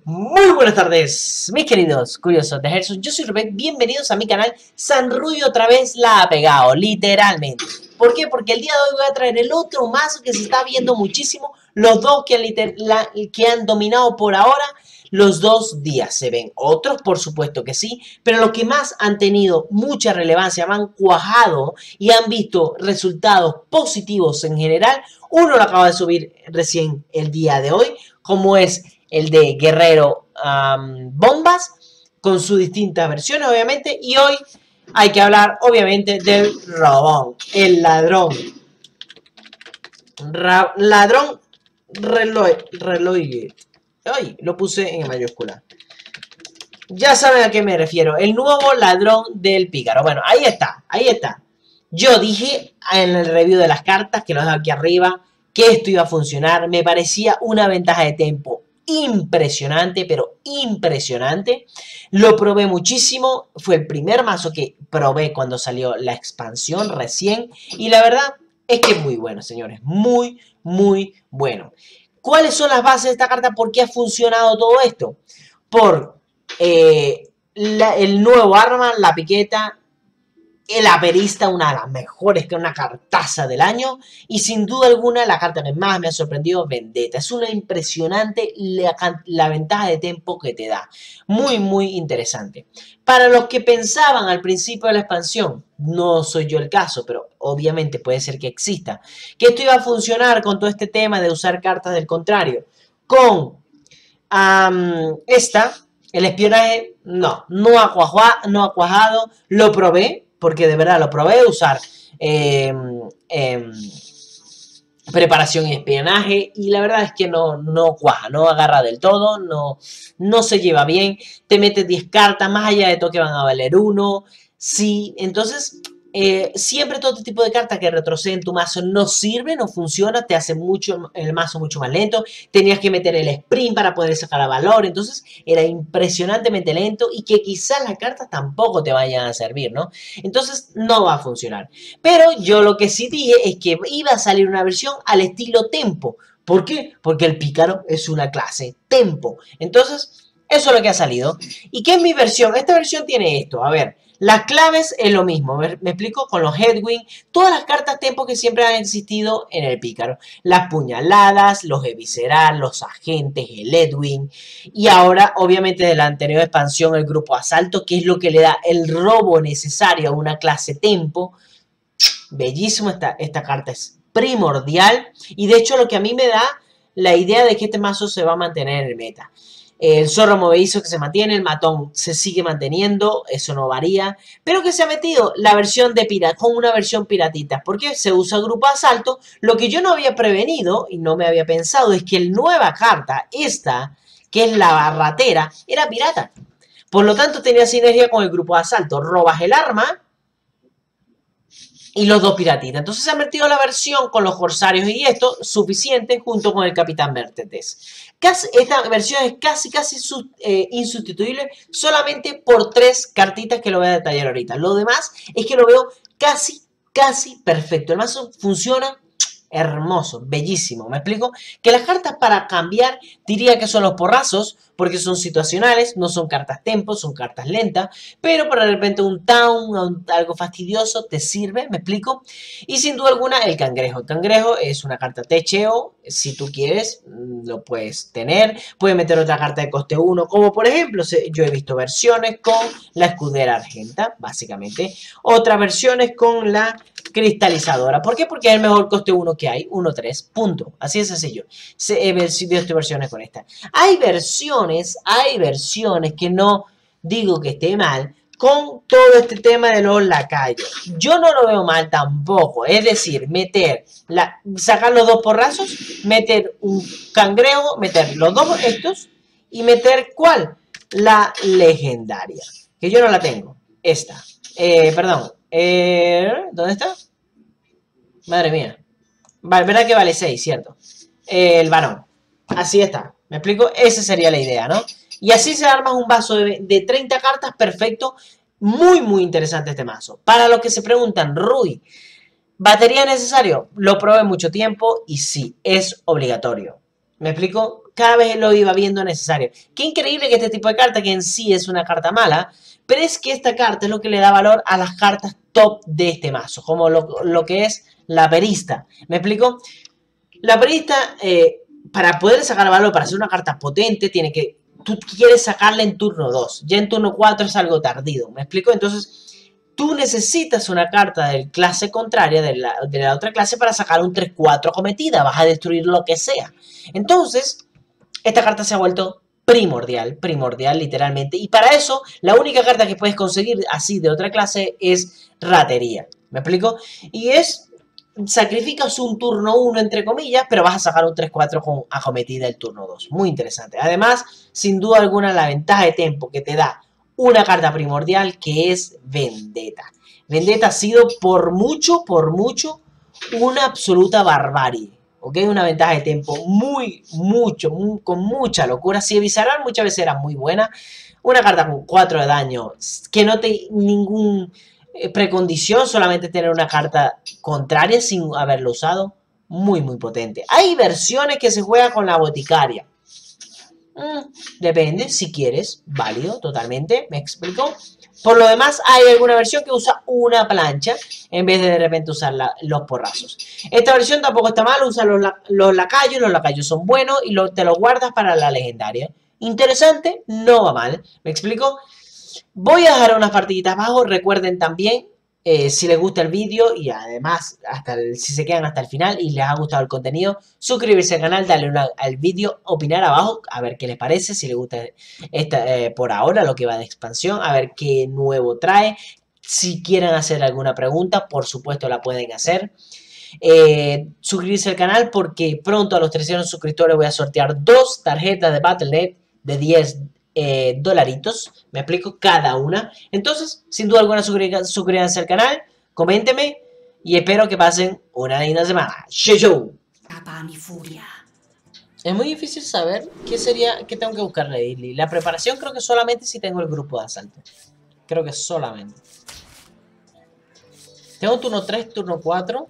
Muy buenas tardes, mis queridos curiosos de Gerson. Yo soy Rubén, bienvenidos a mi canal. San Rui otra vez la ha pegado, literalmente. ¿Por qué? Porque el día de hoy voy a traer el otro mazo que se está viendo muchísimo. Los dos que han dominado por ahora, los 2 días se ven. Otros, por supuesto que sí, pero los que más han tenido mucha relevancia, han cuajado y han visto resultados positivos en general. Uno lo acaba de subir recién el día de hoy, como es el de Guerrero Bombas, con sus distintas versiones, obviamente. Y hoy hay que hablar, obviamente, del Robón, el ladrón. Ladrón reloj. Ay, lo puse en mayúscula. Ya saben a qué me refiero. El nuevo ladrón del pícaro. Bueno, ahí está, ahí está. Yo dije en el review de las cartas, que lo dejo aquí arriba, que esto iba a funcionar. Me parecía una ventaja de tempo impresionante, pero impresionante. Lo probé muchísimo. Fue el primer mazo que probé cuando salió la expansión recién. Y la verdad es que es muy bueno, señores. Muy, muy bueno. ¿Cuáles son las bases de esta carta? ¿Por qué ha funcionado todo esto? Por el nuevo arma, la piqueta, el aperista, una de las mejores, que es una cartaza del año. Y sin duda alguna, la carta que más me ha sorprendido, Vendetta. Es una impresionante la ventaja de tempo que te da. Muy, muy interesante. Para los que pensaban al principio de la expansión, no soy yo el caso, pero obviamente puede ser que exista, que esto iba a funcionar con todo este tema de usar cartas del contrario. Con el espionaje, no ha cuajado. Lo probé, porque de verdad lo probé de usar preparación y espionaje, y la verdad es que no cuaja, no agarra del todo, no se lleva bien. Te metes 10 cartas, más allá de todo que van a valer 1. Sí, entonces siempre todo este tipo de cartas que retroceden tu mazo no sirve, no funciona, te hace mucho el mazo mucho más lento. Tenías que meter el sprint para poder sacar a valor, entonces era impresionantemente lento, y que quizás las cartas tampoco te vayan a servir, ¿no? Entonces no va a funcionar. Pero yo lo que sí dije es que iba a salir una versión al estilo tempo. ¿Por qué? Porque el pícaro es una clase tempo. Entonces, eso es lo que ha salido. ¿Y qué es mi versión? Esta versión tiene esto, a ver. Las claves es lo mismo, me explico, con los Headwing, todas las cartas tempo que siempre han existido en el pícaro. Las puñaladas, los eviscerar, los agentes, el Headwing. Y ahora, obviamente, de la anterior expansión, el grupo asalto, que es lo que le da el robo necesario a una clase tempo. Bellísimo, esta carta es primordial. Y de hecho, lo que a mí me da la idea de que este mazo se va a mantener en el meta. El zorro movedizo que se mantiene, el matón se sigue manteniendo, eso no varía. Pero que se ha metido la versión de pirata, con una versión piratita, porque se usa grupo asalto. Lo que yo no había prevenido y no me había pensado es que la nueva carta, esta, que es la barratera, era pirata. Por lo tanto tenía sinergia con el grupo de asalto. Robas el arma y los dos piratitas. Entonces se ha metido la versión con los corsarios y esto suficiente junto con el Capitán Mercedes. Esta versión es casi insustituible solamente por 3 cartitas que lo voy a detallar ahorita. Lo demás es que lo veo casi perfecto. El mazo funciona hermoso, bellísimo. ¿Me explico? Que las cartas para cambiar diría que son los porrazos, porque son situacionales, no son cartas tempo, son cartas lentas, pero para de repente un town, algo fastidioso, te sirve, ¿me explico? Y sin duda alguna el cangrejo. El cangrejo es una carta techeo, si tú quieres, lo puedes tener. Puedes meter otra carta de coste 1, como por ejemplo, yo he visto versiones con la escudera argenta, básicamente. Otras versiones con la cristalizadora. ¿Por qué? Porque es el mejor coste 1 que hay, 1-3, punto. Así de sencillo. He visto versiones con esta. Hay versiones que no digo que esté mal, con todo este tema de los lacayos. Yo no lo veo mal tampoco. Es decir, sacar los 2 porrazos, meter un cangrejo, meter los 2 estos y meter ¿cuál? La legendaria. Que yo no la tengo. Esta. Perdón. ¿Dónde está? Madre mía. ¿Verdad que vale 6, cierto? El varón. Así está. ¿Me explico? Esa sería la idea, ¿no? Y así se arma un vaso de 30 cartas perfecto. Muy, muy interesante este mazo. Para los que se preguntan, Rui, ¿batería necesario? Lo probé mucho tiempo y sí, es obligatorio. ¿Me explico? cada vez lo iba viendo necesario. Qué increíble que este tipo de carta, que en sí es una carta mala, pero es que esta carta es lo que le da valor a las cartas top de este mazo, como lo que es la perista. ¿Me explico? La perista, para poder sacar valor, para ser una carta potente, tiene que... Tú quieres sacarla en turno 2. Ya en turno 4 es algo tardío. ¿Me explico? Entonces, tú necesitas una carta de clase contraria, de la otra clase, para sacar un 3-4 acometida. Vas a destruir lo que sea. Entonces, esta carta se ha vuelto primordial literalmente. Y para eso, la única carta que puedes conseguir así de otra clase es ratería. ¿Me explico? Y es... Sacrificas un turno 1 entre comillas, pero vas a sacar un 3-4 con acometida el turno 2. Muy interesante. Además, sin duda alguna, la ventaja de tempo que te da una carta primordial, que es Vendetta. Vendetta ha sido por mucho, una absoluta barbarie. ¿Ok? Una ventaja de tempo con mucha locura. Si Visceral muchas veces era muy buena. Una carta con 4 de daño, que no te ningún precondición, solamente tener una carta contraria sin haberlo usado. Muy potente. Hay versiones que se juegan con la boticaria. Depende, si quieres, válido, totalmente, me explico. Por lo demás, hay alguna versión que usa una plancha en vez de repente usar los porrazos. Esta versión tampoco está mal, usa los lacayos son buenos y te los guardas para la legendaria. Interesante, no va mal, me explico. Voy a dejar unas partiditas abajo, recuerden también, si les gusta el vídeo y además si se quedan hasta el final y les ha gustado el contenido, suscribirse al canal, darle al vídeo, opinar abajo, a ver qué les parece, si les gusta por ahora lo que va de expansión, a ver qué nuevo trae. Si quieren hacer alguna pregunta, por supuesto la pueden hacer. Suscribirse al canal porque pronto a los 300 suscriptores voy a sortear 2 tarjetas de Battle.net de 10 dolaritos, me explico, cada una. Entonces, sin duda alguna, suscríbanse al canal, coméntenme y espero que pasen una linda semana. ¡Chau! Mi furia. Es muy difícil saber qué tengo que buscarle a Idli. La preparación creo que solamente si tengo el grupo de asalto. Creo que solamente. Tengo turno 3, turno 4.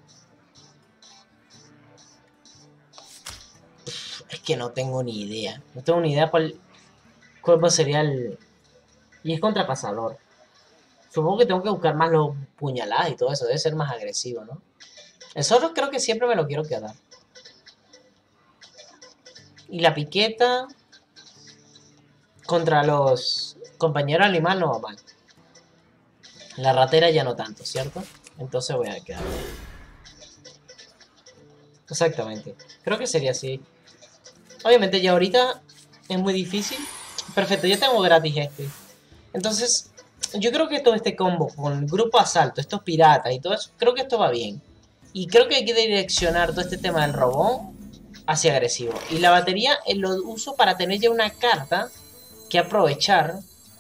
Es que no tengo ni idea. No tengo ni idea cuál sería el... Y es contra cazador. Supongo que tengo que buscar más los puñaladas y todo eso. Debe ser más agresivo, ¿no? El zorro creo que siempre me lo quiero quedar. Y la piqueta... Contra los compañeros animal no va mal. La ratera ya no tanto, ¿cierto? Entonces voy a quedar. Exactamente. Creo que sería así. Obviamente ya ahorita es muy difícil. Perfecto, ya tengo gratis este. Entonces, yo creo que todo este combo con el grupo asalto, estos piratas y todo eso, creo que esto va bien. Y creo que hay que direccionar todo este tema del robón hacia agresivo. Y la batería lo uso para tener ya una carta que aprovechar.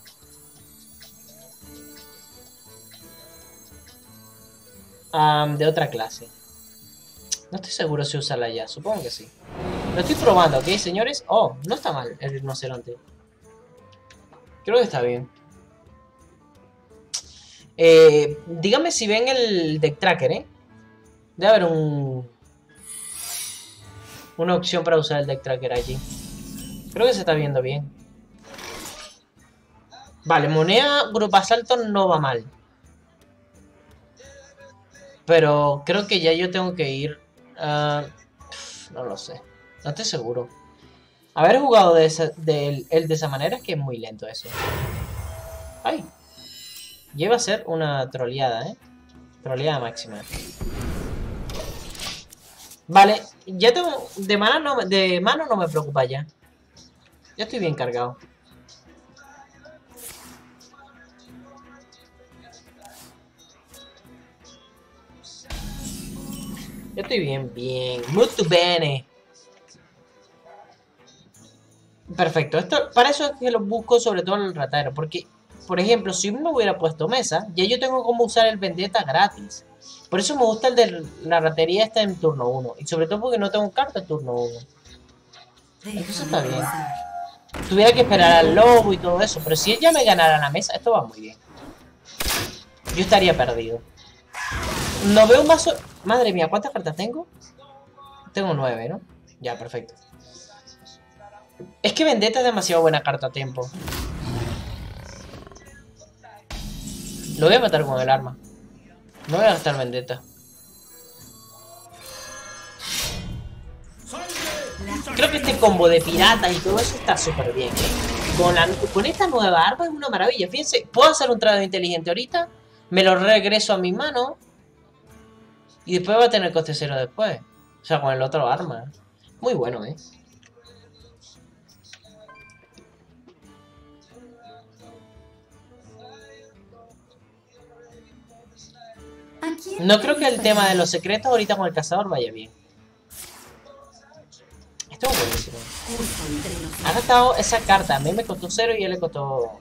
De otra clase. No estoy seguro si usarla ya, supongo que sí. Lo estoy probando, ¿ok, señores? Oh, no está mal el rinoceronte. Creo que está bien. Díganme si ven el deck tracker, ¿eh? Debe haber una opción para usar el deck tracker allí. Creo que se está viendo bien. Vale, moneda, grupo asalto no va mal. Pero creo que ya yo tengo que ir... no lo sé. No estoy seguro. Haber jugado de esa manera es que es muy lento eso. ¡Ay! Lleva a ser una troleada, ¿eh? Troleada máxima. Vale, ya tengo... De mano no me preocupa ya. Ya estoy bien cargado. Yo estoy bien. Molto bene. Perfecto. Para eso es que lo busco sobre todo en el ratero. Porque, por ejemplo, si me hubiera puesto mesa, ya yo tengo como usar el Vendetta gratis. Por eso me gusta el de la ratería esta en turno 1. Y sobre todo porque no tengo carta en turno 1. Entonces está bien. Tuviera que esperar al lobo y todo eso. Pero si ella me ganara la mesa, esto va muy bien. Yo estaría perdido. No veo un mazo... Madre mía, ¿cuántas cartas tengo? Tengo 9, ¿no? Ya, perfecto. Es que Vendetta es demasiado buena carta a tiempo. Lo voy a matar con el arma. No voy a gastar Vendetta. Creo que este combo de piratas y todo eso está súper bien, ¿eh? Con esta nueva arma es una maravilla. Fíjense, puedo hacer un trado inteligente ahorita. Me lo regreso a mi mano. Y después va a tener coste cero después. O sea, con el otro arma. Muy bueno, ¿eh? No creo que el tema de los secretos ahorita con el cazador vaya bien. Esto es buenísimo. Ha gastado esa carta. A mí me costó 0 y a él le costó...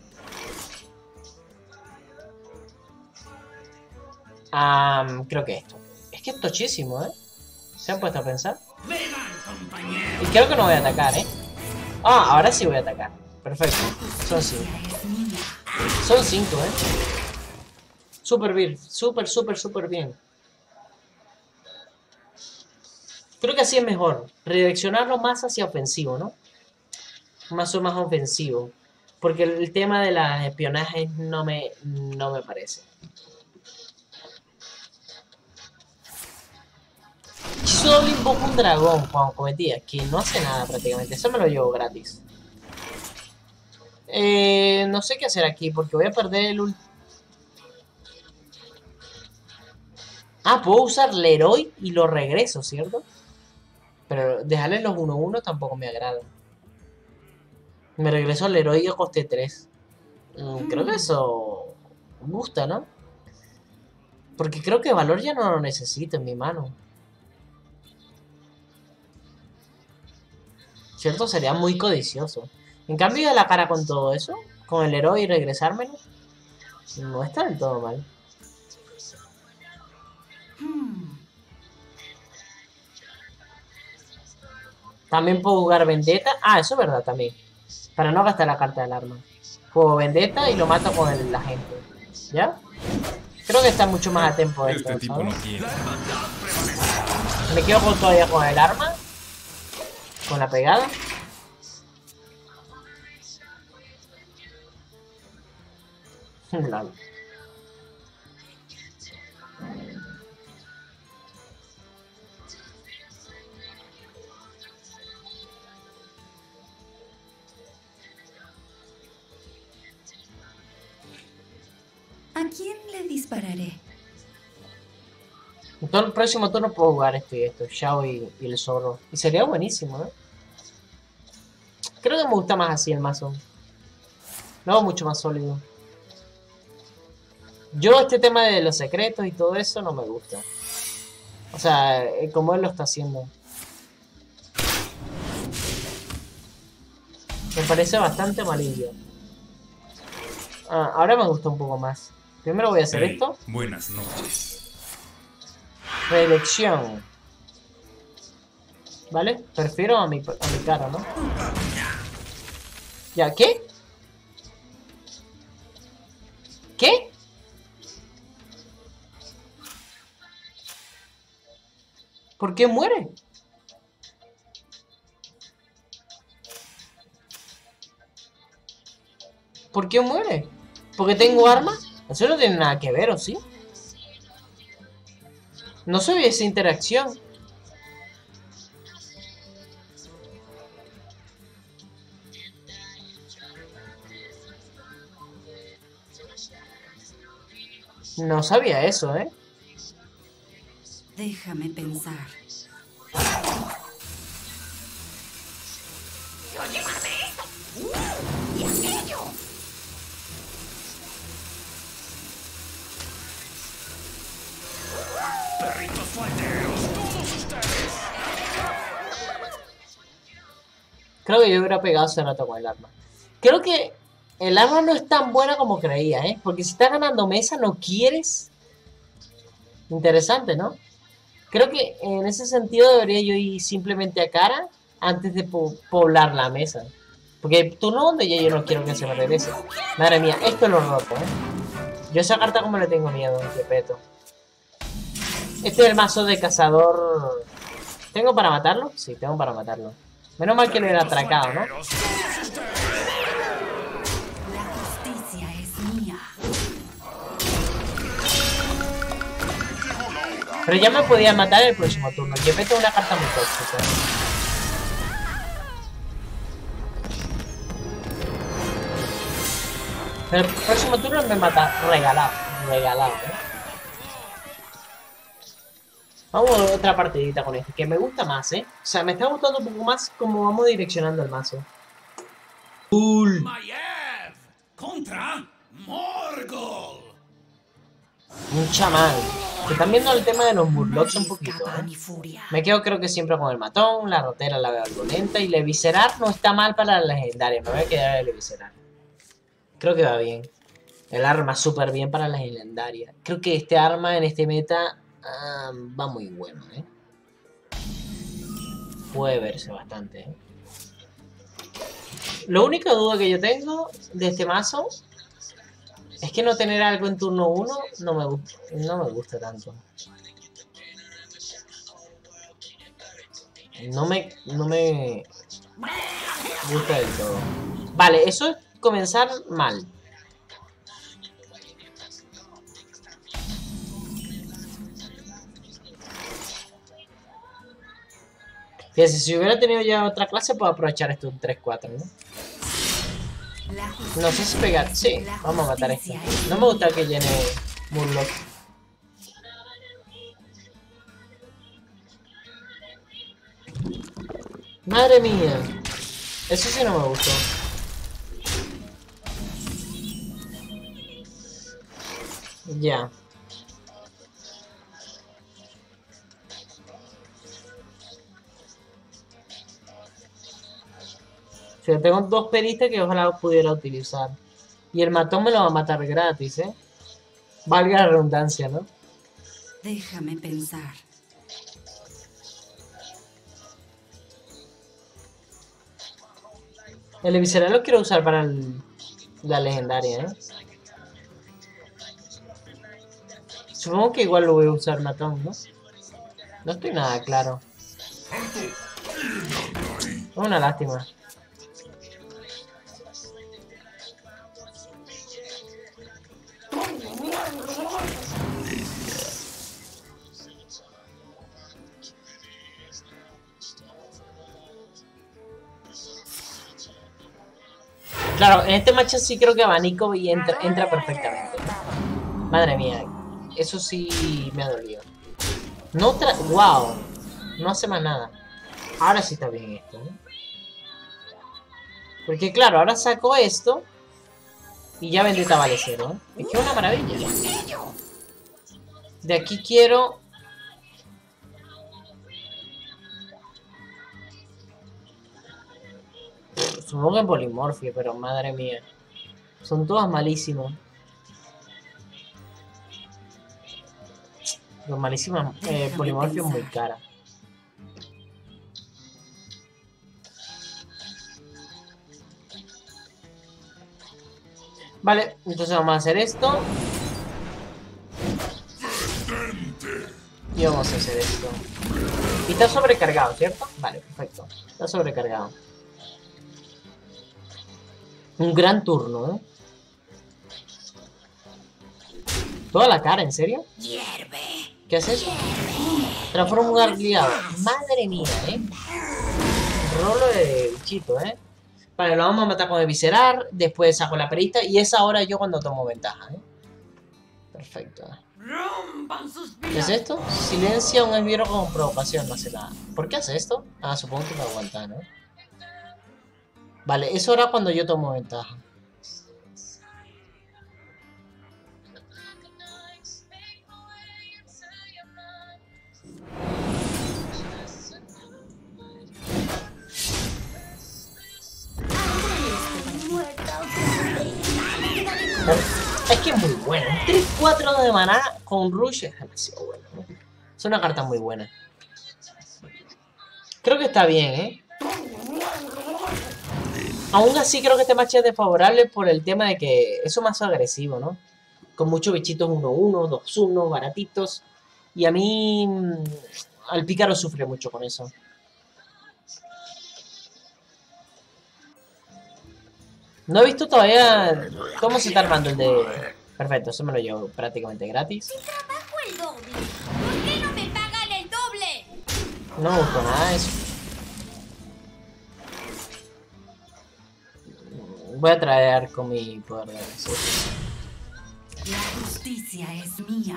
creo que esto. Es que es tochísimo, ¿eh? ¿Se han puesto a pensar? Y creo que no voy a atacar, ¿eh? Ah, ahora sí voy a atacar. Perfecto. Son 5. Son 5, ¿eh? Súper bien. Súper bien. Creo que así es mejor. Redireccionarlo más hacia ofensivo, ¿no? Más ofensivo. Porque el tema de las espionajes no me parece. Solo invoco un dragón cuando cometía, que no hace nada prácticamente. Eso me lo llevo gratis. No sé qué hacer aquí, porque voy a perder el puedo usar Leroy y lo regreso, ¿cierto? Pero dejarle los 1-1 tampoco me agrada. Me regreso al Leroy a coste 3. Creo que eso gusta, ¿no? Porque creo que valor ya no lo necesito en mi mano. ¿Cierto? Sería muy codicioso. En cambio de la cara con todo eso, con el héroe y regresármelo, no está del todo mal. También puedo jugar Vendetta. Ah, eso es verdad también. Para no gastar la carta del arma. Juego Vendetta y lo mato con la gente. ¿Ya? Creo que está mucho más a tiempo esto, Este tipo no tiene. Me quedo todavía con el arma. Con la pegada. Lol. ¿A quién le dispararé? En todo el próximo turno puedo jugar esto, Xiao y el zorro. Y sería buenísimo, ¿no? Creo que me gusta más así el mazo. Lo hago mucho más sólido. Yo este tema de los secretos y todo eso no me gusta. O sea, como él lo está haciendo. Me parece bastante malillo. Ahora me gusta un poco más. Primero voy a hacer esto. Buenas noches. Reelección. ¿Vale? Prefiero a mi cara, ¿no? ¿Ya qué? ¿Qué? ¿Por qué muere? ¿Por qué muere? ¿Porque tengo arma? Eso no tiene nada que ver, ¿o sí? No se ve esa interacción. No sabía eso, ¿eh? Déjame pensar. Perritos falderos, todos ustedes. Creo que yo hubiera pegado hace rato con el arma. Creo que el arma no es tan buena como creía, ¿eh? Porque si estás ganando mesa, no quieres. Interesante, ¿no? Creo que en ese sentido debería yo ir simplemente a cara antes de poblar la mesa. Porque el turno donde yo no quiero que se me regrese. Madre mía, esto lo roto, ¿eh? Yo esa carta como le tengo miedo, respeto. Este es el mazo de cazador. ¿Tengo para matarlo? Sí, tengo para matarlo. Menos mal que no era atracado, ¿no? Todos ustedes. La justicia es mía. Pero ya me podía matar el próximo turno. Yo meto una carta muy tóxica. Pero el próximo turno me mata regalado. Regalado, ¿eh? Vamos a otra partidita con este, que me gusta más, ¿eh? O sea, me está gustando un poco más cómo vamos direccionando el mazo. Cool. Maiev contra Morgul. Un chamán. Que están viendo el tema de los murlocs un poquito, Escapa a ¿eh? mi furia. Me quedo creo que siempre con el matón, la rotera la veo algo lenta y el viscerar no está mal para la legendaria. Me voy a quedar el viscerar. Creo que va bien. El arma súper bien para la legendaria. Creo que este arma en este meta va muy bueno, ¿eh? Puede verse bastante, ¿eh? La única duda que yo tengo de este mazo es que no tener algo en turno 1 no me gusta tanto. No me gusta del todo. Vale, eso es comenzar mal. Fíjense, si hubiera tenido ya otra clase, puedo aprovechar esto un 3-4, ¿no? No sé si pegar. Sí, vamos a matar esto. No me gusta que llene Murloc. Madre mía. Eso sí no me gustó. Ya. O sea, tengo dos peristas que ojalá pudiera utilizar. Y el matón me lo va a matar gratis, ¿eh? Valga la redundancia, ¿no? Déjame pensar. El visceral lo quiero usar para la legendaria, ¿eh? Supongo que igual lo voy a usar matón, ¿no? No estoy nada claro. Es una lástima. Claro, en este match sí creo que abanico y entra perfectamente. Madre mía, eso sí me ha dolido. ¡Wow! No hace más nada. Ahora sí está bien esto, ¿eh? Porque claro, ahora saco esto y ya bendita vale cero, ¿eh? Es que es una maravilla. De aquí quiero... Supongo que polimorfia, pero madre mía. Son todas malísimas. Pero malísimas. Polimorfia es muy cara. Vale, entonces vamos a hacer esto. Y vamos a hacer esto. Y está sobrecargado, ¿cierto? Vale, perfecto. Está sobrecargado. Un gran turno, ¿eh? Toda la cara, ¿en serio? ¿Qué hace eso? Transforma un gargliado. Madre mía, ¿eh? Rolo de bichito, ¿eh? Vale, lo vamos a matar con el viscerar. Después saco la perita. Y es ahora yo cuando tomo ventaja, ¿eh? Perfecto. ¿Qué es esto? Silencia un esbirro con provocación. No hace nada. ¿Por qué hace esto? Ah, supongo que me aguanta, ¿no? Vale, eso era cuando yo tomo ventaja. Es que es muy bueno. Un 3-4 de maná con Rush es demasiado bueno, ¿no? Es una carta muy buena. Creo que está bien, ¿eh? Aún así creo que este match es desfavorable por el tema de que es un mazo agresivo, ¿no? Con muchos bichitos 1-1, 2-1, baratitos. Y a mí... al pícaro sufre mucho con eso. No he visto todavía cómo se está armando el de... Perfecto, eso me lo llevo prácticamente gratis. Trabajo el doble. ¿Por qué no me pagan el doble? No busco nada de eso. Voy a traer con mi poder de eso. La justicia es mía.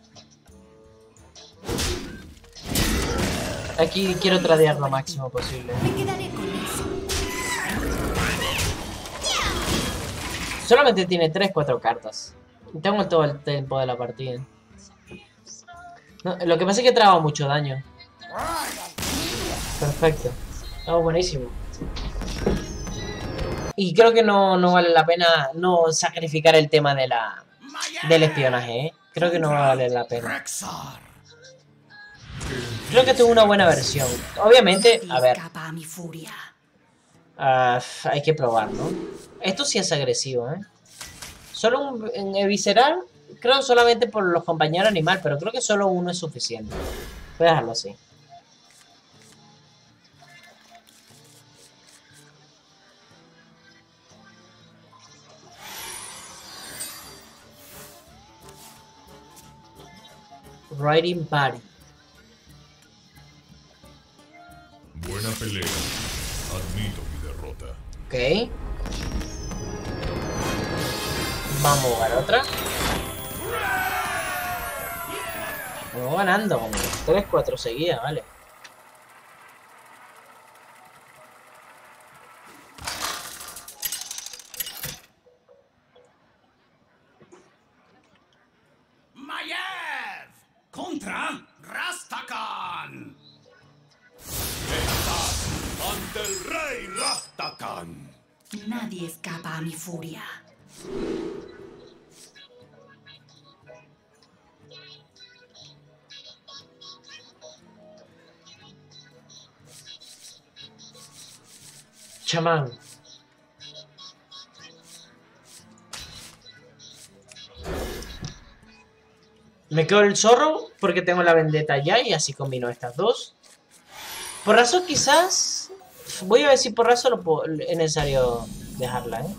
Aquí quiero tradear lo máximo posible. Me quedaré con eso. Solamente tiene 3-4 cartas. Tengo todo el tiempo de la partida. No, lo que pasa es que traba mucho daño. Perfecto. Oh, buenísimo. Y creo que no vale la pena no sacrificar el tema de del espionaje, ¿eh? Creo que no vale la pena. Rexar. Creo que tuvo una buena versión. Obviamente, a ver, Escapa a mi furia. hay que probarlo. Esto sí es agresivo, ¿eh? Solo en visceral, creo solamente por los compañeros animal, pero creo que solo uno es suficiente. Voy a dejarlo así. Riding Party. Buena pelea. Admito mi derrota. Ok. Vamos a jugar otra. Vamos ganando como 3-4 seguidas, vale. Maiev contra Rastakan. Estás ante el rey Rastakan. Nadie escapa a mi furia. Chamán. Me quedo el zorro porque tengo la vendetta ya y así combino estas dos. Porrazo quizás... Voy a ver si porrazo es necesario dejarla, ¿eh?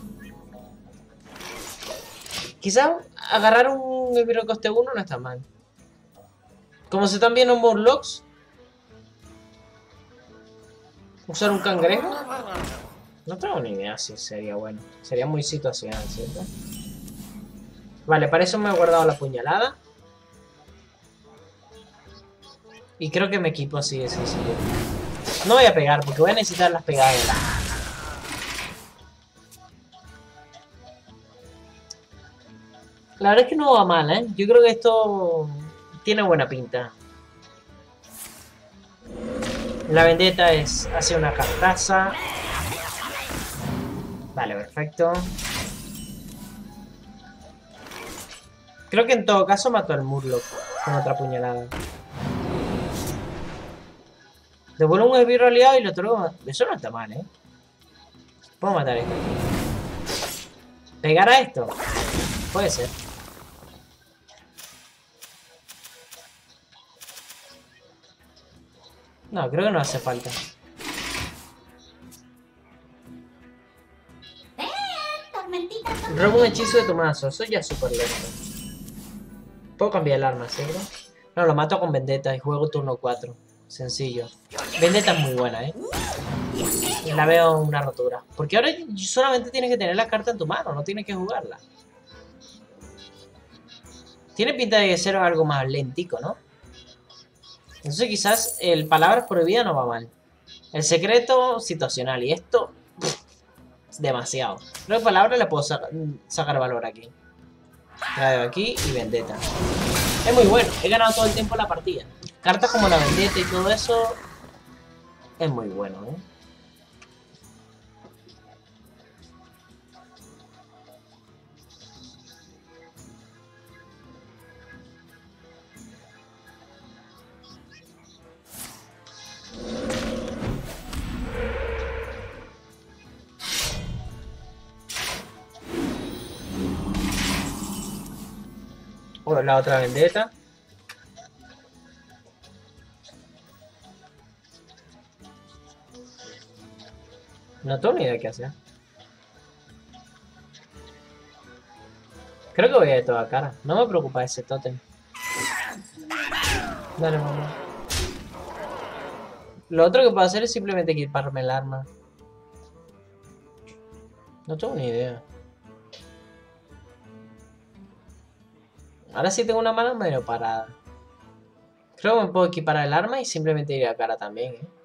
Quizás agarrar un Esbirro coste 1 no está mal. Como se están viendo Murlocs. Usar un cangrejo. No tengo ni idea si sería bueno. Sería muy situacional, ¿cierto? Vale, para eso me he guardado la puñalada. Y creo que me equipo así de sencillo. No voy a pegar porque voy a necesitar las pegadas. La verdad es que no va mal, ¿eh? Yo creo que esto tiene buena pinta. La vendetta hace una cartaza. Vale, perfecto. Creo que en todo caso mató al Murloc con otra puñalada. Devuelvo un esbirro aliado y lo otro... Eso no está mal, ¿eh? Puedo matar esto. ¿Pegar a esto? Puede ser. No, creo que no hace falta. Tormentita. Robo un hechizo de tu mazo. Eso ya es súper lento. Puedo cambiar el arma, ¿cierto? No, lo mato con Vendetta y juego turno 4. Sencillo. Vendetta es muy buena, ¿eh? La veo una rotura. Porque ahora solamente tienes que tener la carta en tu mano, no tienes que jugarla. Tiene pinta de ser algo más lentico, ¿no? Entonces quizás el palabras prohibidas no va mal. El secreto situacional. Y esto... es demasiado. Creo que palabras le puedo sacar valor aquí. La veo aquí y Vendetta. Es muy bueno. He ganado todo el tiempo la partida. Cartas como la Vendetta y todo eso... es muy bueno, ¿eh? O la otra Vendetta. No tengo ni idea qué hacer. Creo que voy a ir toda cara. No me preocupa ese tótem. Dale, mamá. Lo otro que puedo hacer es simplemente equiparme el arma. No tengo ni idea. Ahora sí tengo una mano medio parada. Creo que me puedo equipar el arma y simplemente ir a la cara también, ¿eh?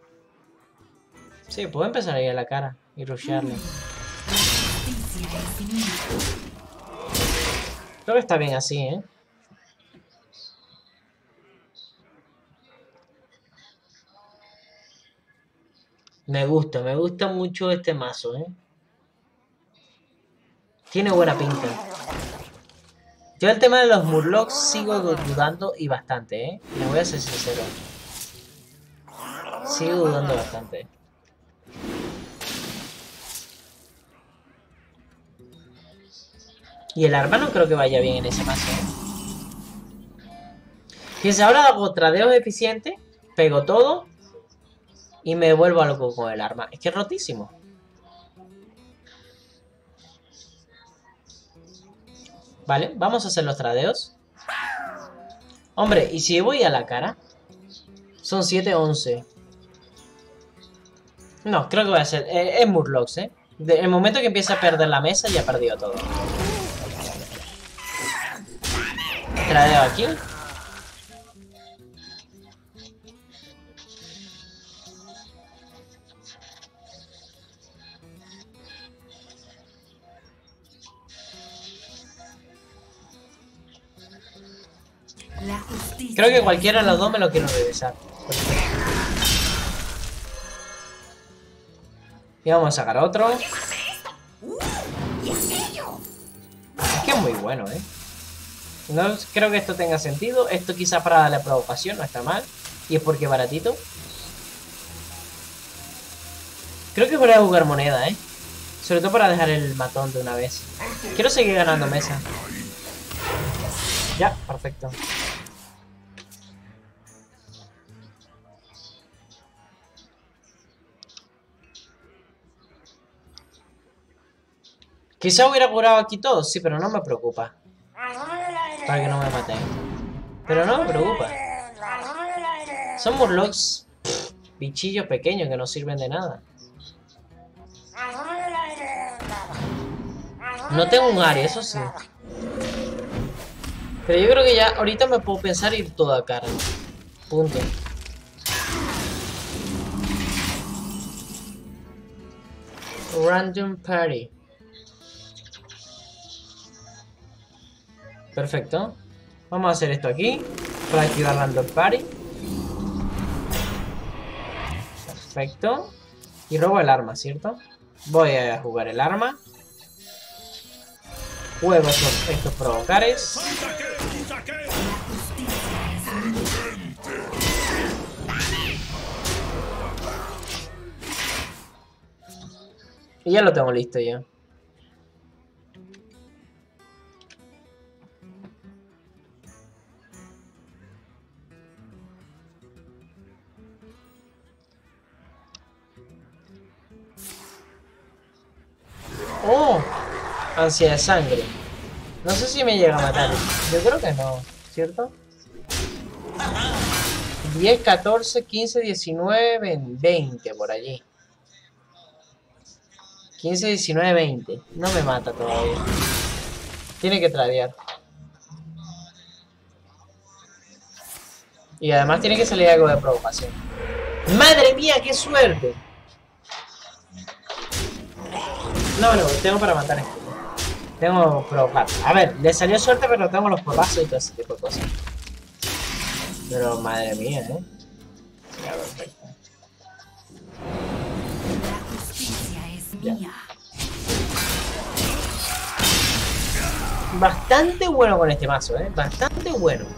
Sí, puedo empezar a ir a la cara y rushearle. Creo que está bien así, ¿eh? Me gusta mucho este mazo, ¿eh? Tiene buena pinta. Yo el tema de los Murlocs sigo dudando y bastante, ¿eh? Le voy a ser sincero. Sigo dudando bastante. Y el arma no creo que vaya bien en ese mazo, ¿eh? Fíjense, ahora hago tradeos eficientes, pego todo y me vuelvo a loco con el arma. Es que es rotísimo. Vale, vamos a hacer los tradeos. Hombre, ¿y si voy a la cara? Son 7-11. No, creo que voy a hacer... es Murlocs, ¿eh? El momento que empieza a perder la mesa ya ha perdido todo. Tradeo aquí. La justicia. Creo que cualquiera de los dos me lo quiero regresar. Y vamos a sacar otro. Es que es muy bueno, ¿eh? No creo que esto tenga sentido. Esto quizá para darle provocación, no está mal. Y es porque es baratito. Creo que voy a jugar moneda, ¿eh? Sobre todo para dejar el matón de una vez. Quiero seguir ganando mesa. Ya, perfecto. Quizá hubiera curado aquí todo, sí, pero no me preocupa. Para que no me maten. Pero no me preocupa. Son Murlocs, bichillos pequeños que no sirven de nada. No tengo un área, eso sí. Pero yo creo que ya ahorita me puedo pensar ir toda cara. Punto. Random Party. Perfecto. Vamos a hacer esto aquí para activar Random Party. Perfecto. Y robo el arma, ¿cierto? Voy a jugar el arma. Juego estos provocares. Y ya lo tengo listo ya. ¡Oh! Ansia de sangre. No sé si me llega a matar. Yo creo que no, ¿cierto? 10, 14, 15, 19, 20 por allí. 15, 19, 20. No me mata todavía. Tiene que tradear. Y además tiene que salir algo de provocación. ¡Madre mía, qué suerte! No, tengo para matar esto. Tengo que provocar. A ver, le salió suerte, pero tengo los porrazos y todo ese tipo de cosas. Pero madre mía, ¿eh? Ya, perfecto. La justicia es mía. Bastante bueno con este mazo, ¿eh? Bastante bueno.